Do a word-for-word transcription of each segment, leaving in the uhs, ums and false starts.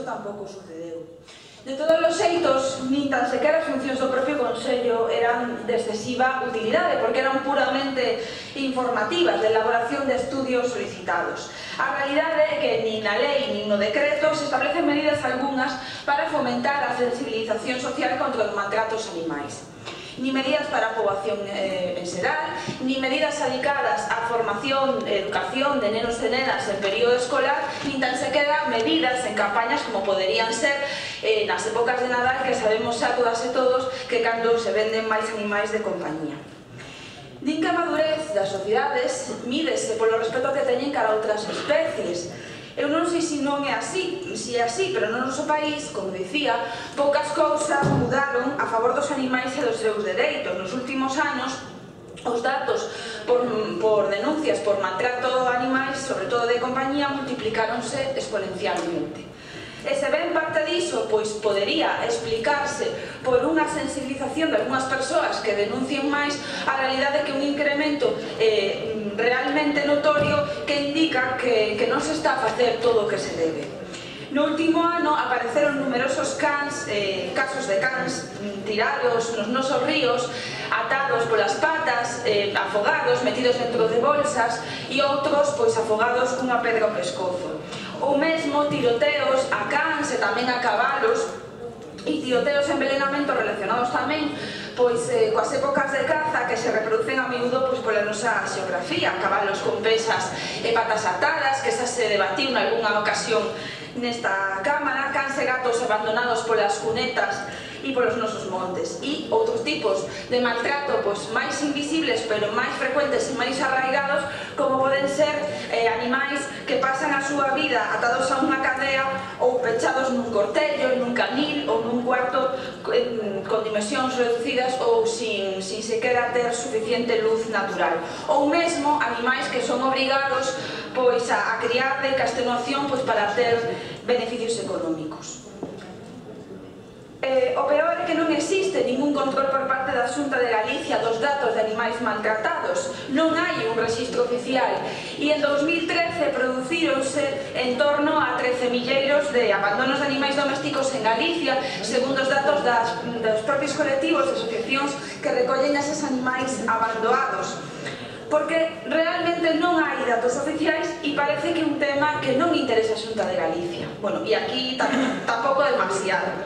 tampouco sucedeu. De todos os xeitos, nin tan sequera as funcións do propio Consello eran de excesiva utilidade, porque eran puramente informativas, de elaboración de estudios solicitados. A realidade é que nin na lei nin no decreto se establecen medidas algunhas para fomentar a sensibilización social contra os maltratos animais. Ni medidas para a poboación eh, en xeral, ni medidas adicadas á formación e educación de nenos e nenas en período escolar, nin tan sequera medidas en campañas como poderían ser eh, nas épocas de Nadal, que sabemos xa todas e todos que cando se venden máis animais de compañía. Din que a madurez das sociedades mídese polo respeto que teñen cara a outras especies. Eu non sei se non é así, se é así, pero no noso país, como dicía, poucas cousas mudaron a favor dos animais e dos seus dereitos. Nos últimos anos, os datos por, por denuncias por maltrato a animais, sobre todo de compañía, multiplicáronse exponencialmente. E se ben parte diso, pois podería explicarse por unha sensibilización de algunhas persoas que denuncien máis, a realidade que un incremento eh, realmente notorio que indica que, que non se está a facer todo o que se debe. No último ano apareceron numerosos cans, eh, casos de cans tirados nos nosos ríos, atados polas patas, eh, afogados, metidos dentro de bolsas, e outros pois afogados cunha pedra ao pescozo. Ou mesmo tiroteos a cans e tamén a cabalos, e tiroteos e envenenamentos relacionados tamén pois eh, coas épocas de caza que se reproducen a miúdo pois pola nosa xeografía, cabalos con pesas e patas atadas, que esa se debatiu nalgúna ocasión nesta cámara, cans e gatos abandonados polas cunetas e polos nosos montes, e outros tipos de maltrato pois máis invisibles pero máis frecuentes e máis arraigados, como poden ser eh, animais que pasan a súa vida atados a unha cadea ou pechados nun cortello, nun canil ou nun cuarto eh, con dimensións reducidas ou sin, sin sequera ter suficiente luz natural, ou mesmo animais que son obrigados pois a, a criar de castenuación pois para ter beneficios económicos. Eh, o peor é que non existe ningún control por parte da Xunta de Galicia dos datos de animais maltratados. Non hai un rexistro oficial e en dous mil trece producíronse en torno a trece milleiros de abandonos de animais domésticos en Galicia, segundo os datos das, dos propios colectivos e asociacións que recollen eses animais abandonados. Porque realmente non hai datos oficiais e parece que é un tema que non interesa a Xunta de Galicia. Bueno, e aquí tampouco demasiado.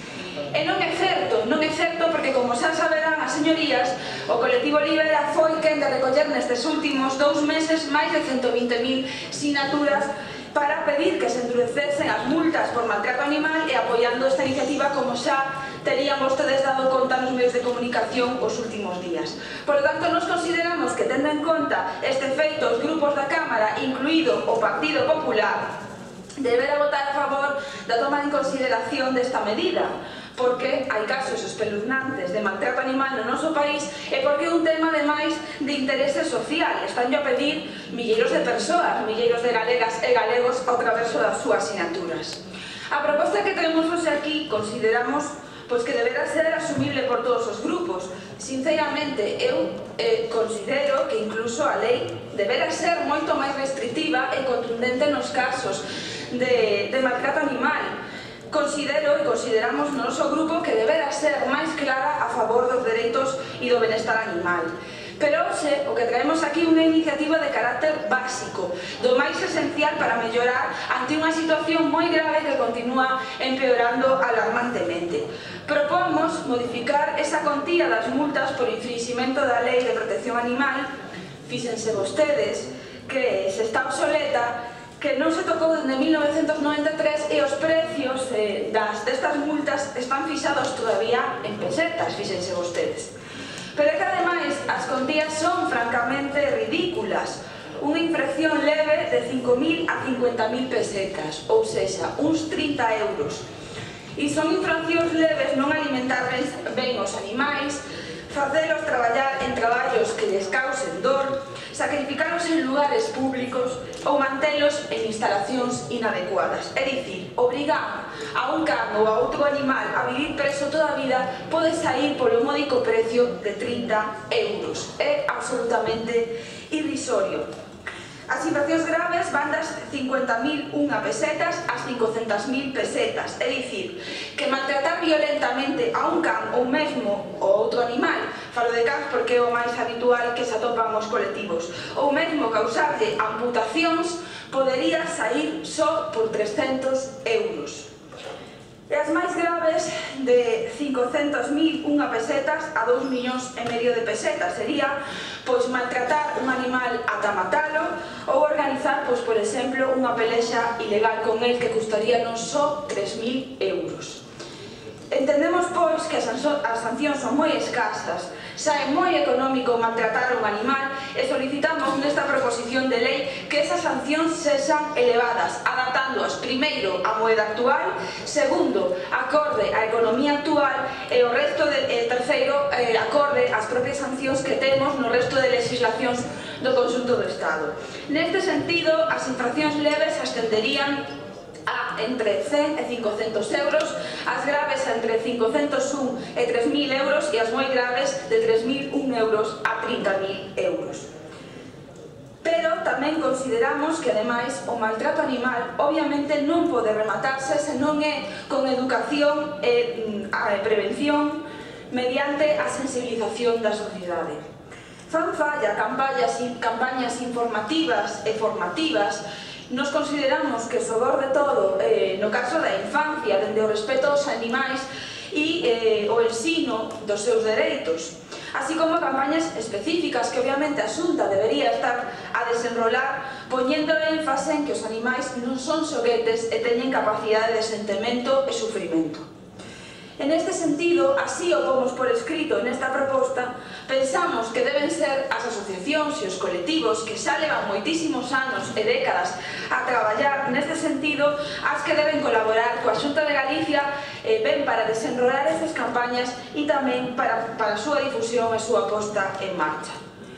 E non é certo, non é certo porque, como xa saberán as señorías, o colectivo Libera foi quen de recoller nestes últimos dous meses máis de ciento vinte mil sinaturas para pedir que se endurecesen as multas por maltrato animal e apoiando esta iniciativa, como xa terían vostedes dado conta nos medios de comunicación os últimos días. Por lo tanto, nos consideramos que, tendo en conta este feito, os grupos da Cámara, incluído o Partido Popular, deberá votar a favor da toma en consideración desta medida, porque hai casos espeluznantes de maltrato animal no noso país e porque é un tema, ademais, de interese social. Están a pedir milleiros de persoas, milleiros de galegas e galegos ao traverso das súas sinaturas. A proposta que tenemos hoxe aquí consideramos pois que deberá ser asumible por todos os grupos. Sinceramente, eu eh, considero que incluso a lei deberá ser moito máis restrictiva e contundente nos casos de, de maltrato animal. Considero e consideramos no noso grupo que deberá ser máis clara a favor dos dereitos e do benestar animal. Pero hoxe o que traemos aquí é unha iniciativa de carácter básico, do máis esencial para mellorar ante unha situación moi grave que continúa empeorando alarmantemente. Propomos modificar esa contía das multas por infringimento da Lei de Protección Animal. Fíxense vostedes que se está obsoleta, que non se tocou desde mil novecentos noventa e tres e os precios eh, das, destas multas están fixados todavía en pesetas, fíxense vostedes. Pero é que ademais as contías son francamente ridículas. Unha infracción leve de cinco mil a cincuenta mil pesetas, ou seja, uns trinta euros. E son infraccións leves non alimentar ben os animais, facelos traballar en traballos que les causen dor, sacrificalos en lugares públicos ou mantelos en instalacións inadecuadas. É dicir, obrigar a un can ou a outro animal a vivir preso toda a vida pode sair polo módico precio de trinta euros. É absolutamente irrisorio. As infraccións graves van das cincuenta mil unha pesetas ás cincocentas mil pesetas, é dicir, que maltratar violentamente a un can ou mesmo o outro animal, falo de cans porque é o máis habitual que se atopan os colectivos, ou mesmo causarlle amputacións, podería sair só por trescentos euros. E as máis graves, de cincocentas mil unha pesetas a dous millóns e medio de pesetas, sería pois maltratar un animal ata matalo ou organizar, pois por exemplo, unha pelexa ilegal con el que custaría non só tres mil euros. Entendemos, pois, que as sancións son moi escasas, xa é moi económico maltratar un animal e solicitamos nesta proposición de lei que esas sancións sexan elevadas, adaptándoas primeiro á moeda actual, segundo, acorde á economía actual e o resto de, e terceiro, eh, acorde ás propias sancións que temos no resto de legislacións do conxunto do Estado. Neste sentido, as infraccións leves ascenderían a entre cen e cincocentos euros, as graves entre cincocentos un e tres mil euros e as moi graves de tres mil un euros a trinta mil euros. Pero tamén consideramos que, ademais, o maltrato animal obviamente non pode rematarse se non é con educación e a prevención mediante a sensibilización da sociedade. Fan falla campañas, campañas informativas e formativas. Nos consideramos que, sobre de todo, eh, no caso da infancia, dende o respeto aos animais e eh, o ensino dos seus dereitos, así como campañas específicas que obviamente a Xunta debería estar a desenrolar, poñendo énfase en que os animais non son xoguetes e teñen capacidade de sentimento e sufrimento. En este sentido, así o pomos por escrito nesta proposta, pensamos que deben ser as asociacións e os colectivos que xa levan moitísimos anos e décadas a traballar neste sentido as que deben colaborar coa Xunta de Galicia eh, ben para desenrolar estas campañas e tamén para, para a súa difusión e a súa posta en marcha.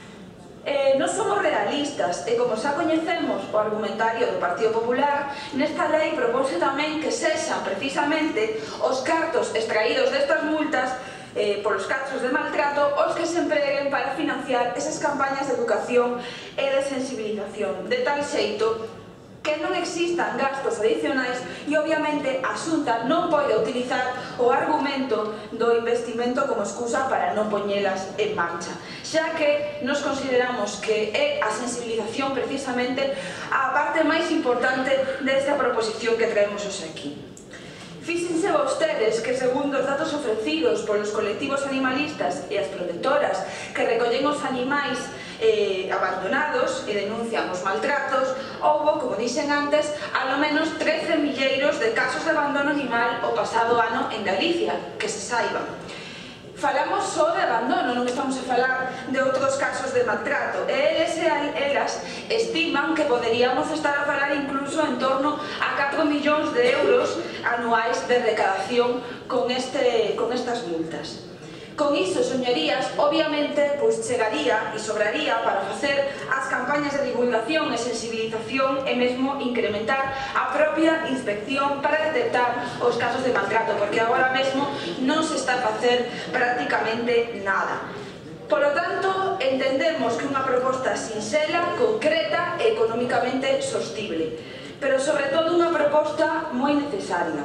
Eh, non somos realistas e, como xa coñecemos o argumentario do Partido Popular, nesta lei propóse tamén que sexan precisamente os cartos extraídos destas multas eh, polos casos de maltrato os que se empreguen para financiar esas campañas de educación e de sensibilización, de tal xeito que non existan gastos adicionais e, obviamente, a Xunta non pode utilizar o argumento do investimento como excusa para non poñelas en marcha, xa que nos consideramos que é a sensibilización precisamente a parte máis importante desta proposición que traemos hoxe aquí. Fíxense vostedes que, segundo os datos ofrecidos polos colectivos animalistas e as protectoras que recollen os animais eh, abandonados e denuncian os maltratos, houbo, como dixen antes, alo menos trece milleiros de casos de abandono animal o pasado ano en Galicia, que se saiba. Falamos só de abandono, non estamos a falar de outros casos de maltrato, e eles e elas estiman que poderíamos estar a falar incluso en torno a catro millóns de euros anuais de recadación con, este, con estas multas. Con iso, señorías, obviamente, pois chegaría e sobraría para facer as campañas de divulgación e sensibilización e mesmo incrementar a propia inspección para detectar os casos de maltrato, porque agora mesmo non se está a facer prácticamente nada. Polo tanto, entendemos que unha proposta sinxela, concreta e económicamente sostible, pero sobre todo unha proposta moi necesaria.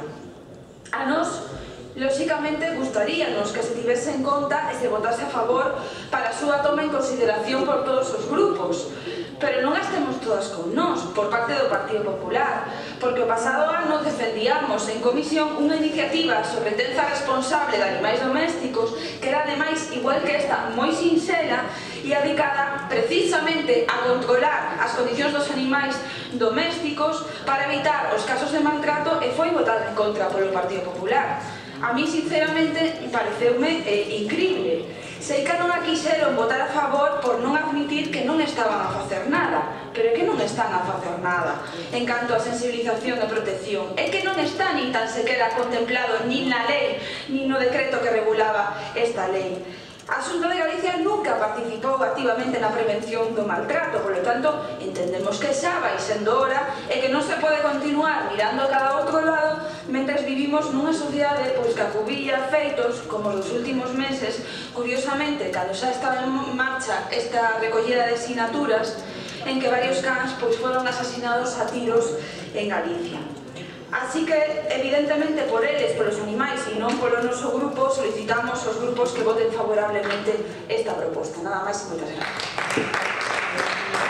A nos, lóxicamente, gustaríanos que se tivese en conta e se votase a favor para a súa toma en consideración por todos os grupos, pero non as temos todas con nós, por parte do Partido Popular, porque o pasado ano defendíamos en comisión unha iniciativa sobre tenza responsable de animais domésticos que era, ademais, igual que esta, moi sinxela e dedicada precisamente a controlar as condicións dos animais domésticos para evitar os casos de maltrato, e foi votada en contra polo Partido Popular. A mí, sinceramente, pareceume eh, incrible. Sei que non a quixeron votar a favor por non admitir que non estaban a facer nada, pero é que non están a facer nada en canto a sensibilización e protección. É que non está nin tan sequera contemplado nin na lei, nin no decreto que regulaba esta lei. A Xunta de Galicia nunca participou activamente na prevención do maltrato, polo tanto, entendemos que xa vai sendo hora e que non se pode continuar mirando a cada outro lado mentres vivimos nunha sociedade pois que acubilla feitos como os dos últimos meses, curiosamente, cando xa estaba en marcha esta recollida de sinaturas, en que varios cans pois, foron asasinados a tiros en Galicia. Así que, evidentemente, por eles, polos animais e non polo noso grupo, solicitamos aos grupos que voten favorablemente esta proposta. Nada máis e moitas gracias.